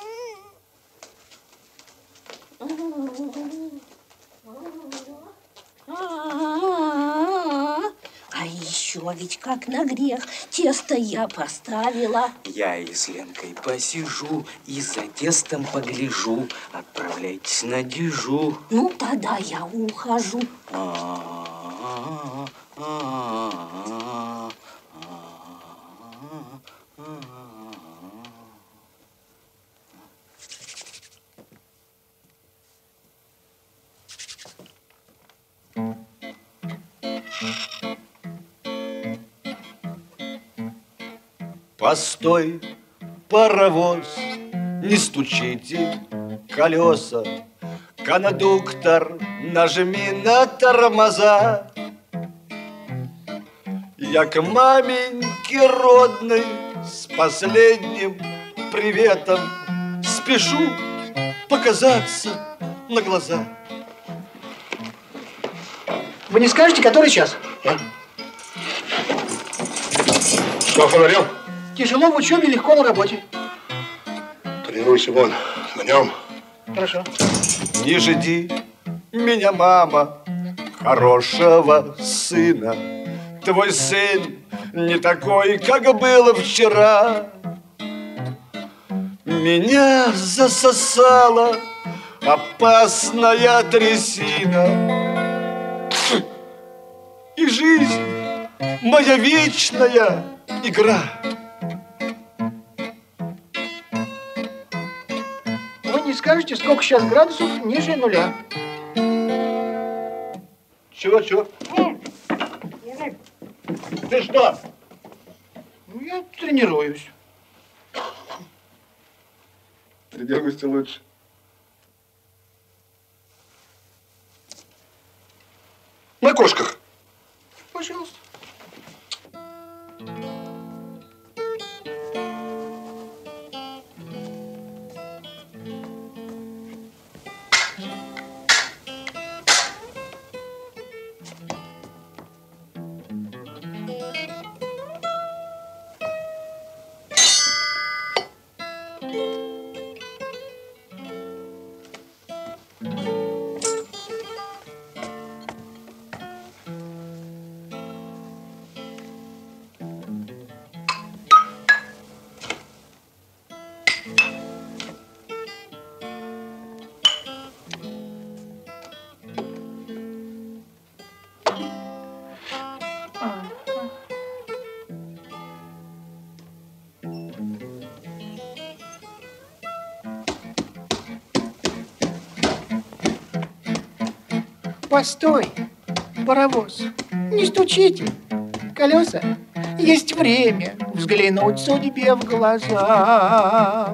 А еще ведь как на грех тесто я поставила. Я и с Ленкой посижу и за тестом погляжу. Отправляйтесь на дежу. Ну, тогда я ухожу. Постой, паровоз, не стучите колеса. Кондуктор, нажми на тормоза. Я к маменьке родной с последним приветом спешу показаться на глаза. Вы не скажете, который час? А? Что, фонарем? Тяжело в учебе, легко на работе. Тренируйся вон, на нем. Хорошо. Не жди меня, мама, хорошего сына. Твой сын не такой, как был вчера. Меня засосала опасная трясина. И жизнь моя вечная игра. Вы не скажете, сколько сейчас градусов ниже нуля? Чего, чего? Ты что? Ну, я тренируюсь. Тренируйся лучше. На кошках. Пожалуйста. Постой, паровоз, не стучите. Колеса, есть время взглянуть судьбе в глаза.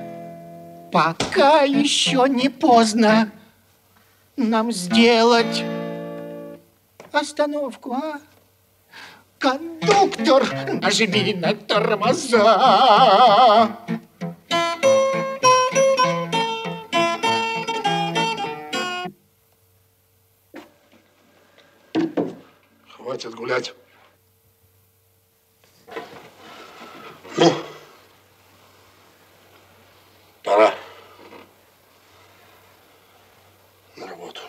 Пока еще не поздно нам сделать остановку, а? Кондуктор, нажми на тормоза. Хватит гулять. Ну, пора на работу.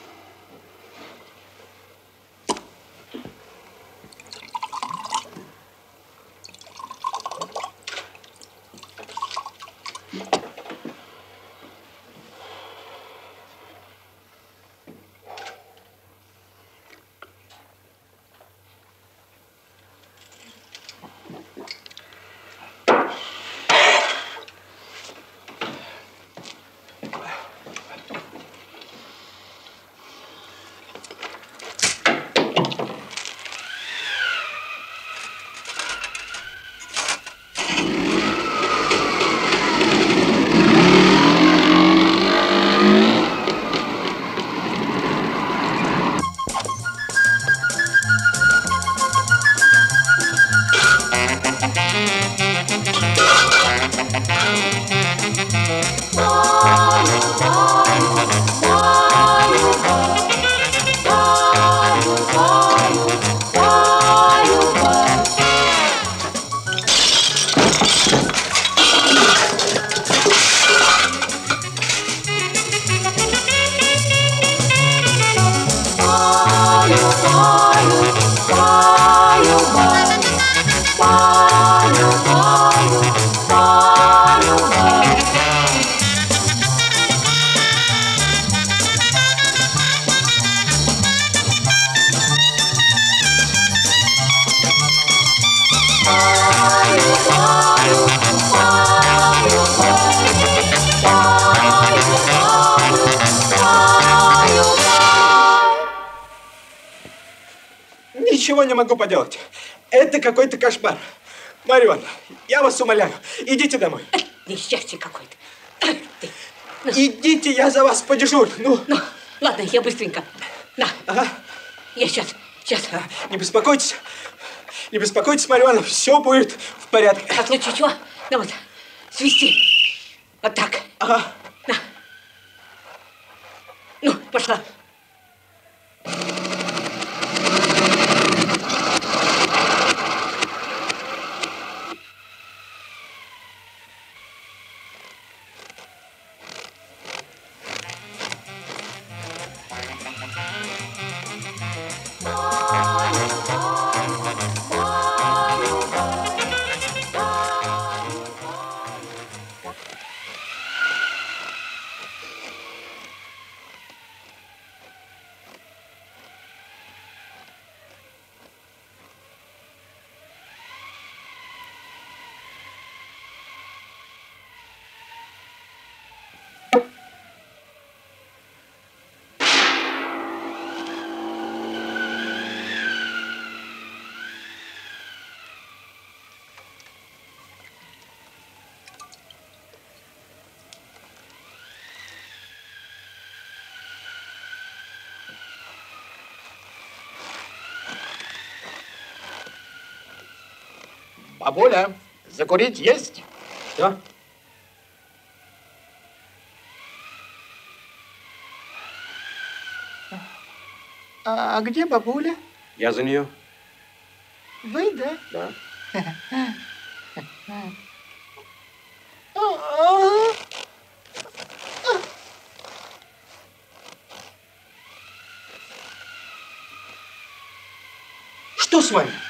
Ничего не могу поделать. Это какой-то кошмар. Марья Ивановна, я вас умоляю, идите домой. Несчастье какое-то. Идите, я за вас подежурю. Ну. Ну, ладно, я быстренько. На. Ага. Я сейчас, сейчас. Не беспокойтесь. Не беспокойтесь, Марья Ивановна, все будет в порядке. А в случае чего? Ну вот, свисти. Вот так. Ага. На. Ну, пошла. Бабуля, закурить есть? Что? А где бабуля? Я за нее. Вы, да? Да. Что с вами?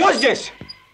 Кто здесь?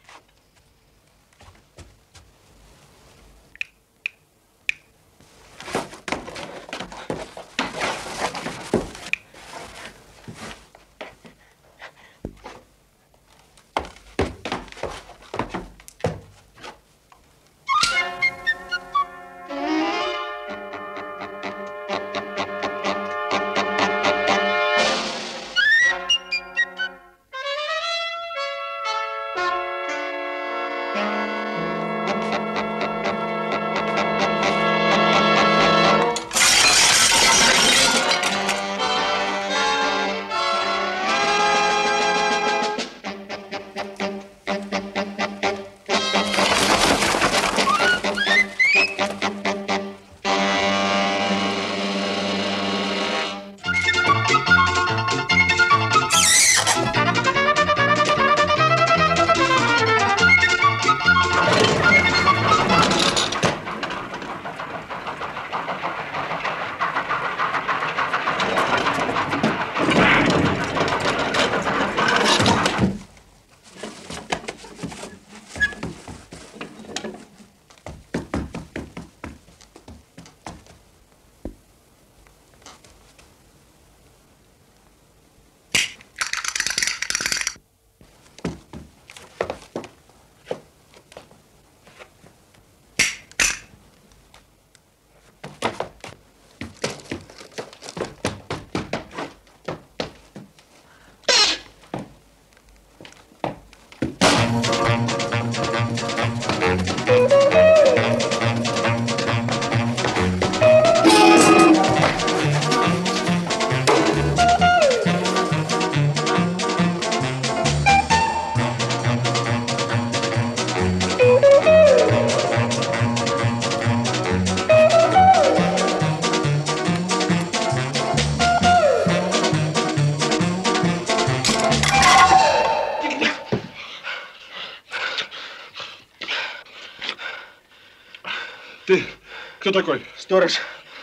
Ты кто такой? Сторож.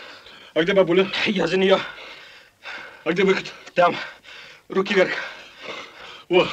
А где бабуля? Я за нее. А где выход? Там. Руки вверх. О.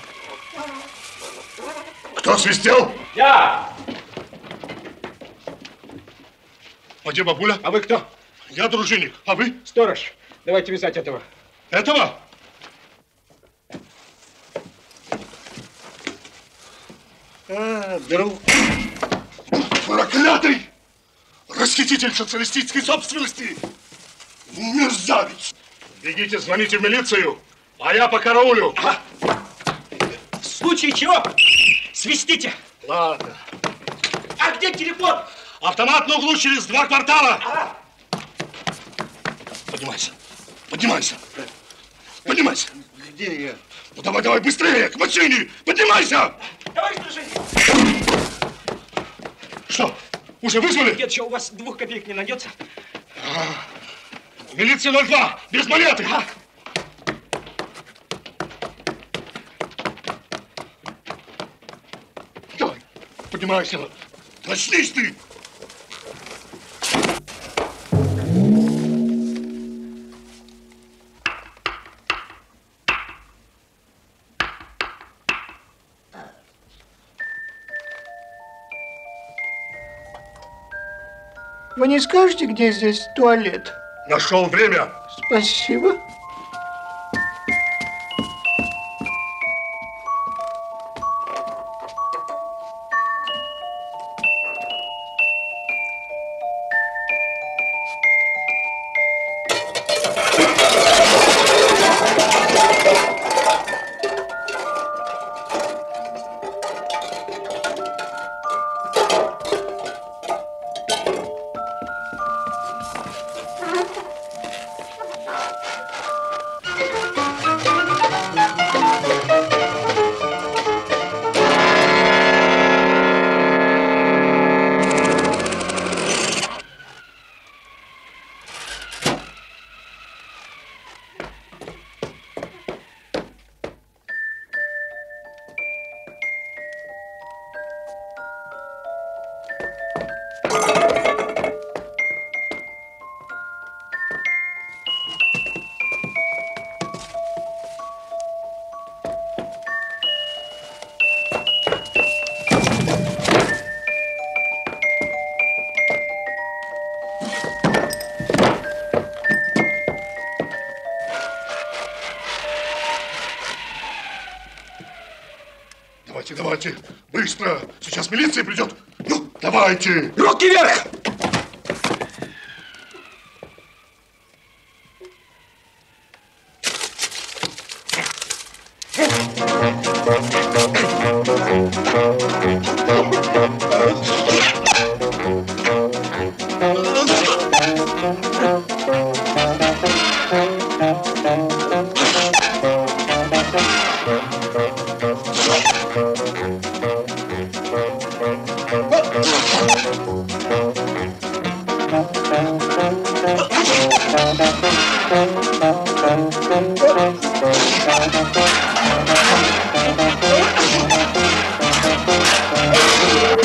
Кто свистел? Я! где бабуля? А вы кто? Я дружинник. А вы? Сторож. Давайте вязать этого. Этого? А, друг. Проклятый! Расхититель социалистической собственности! Мерзавец! Бегите, звоните в милицию, а я по караулю. А? В случае чего свистите. Ладно. А где телефон? Автомат на углу через два квартала. А? Поднимайся. Поднимайся. Поднимайся. Где я? Ну давай, давай, быстрее, к машине. Поднимайся. Товарищ дружинник! Что, уже вызвали? Нет, что, у вас двух копеек не найдется? А, милиция ноль два, без монеты. А? Давай, поднимайся. Начнись ты. Вы не скажете, где здесь туалет? Нашел время. Спасибо. Давайте, давайте, быстро. Сейчас милиция придет. Ну, давайте. Руки вверх! Thank you.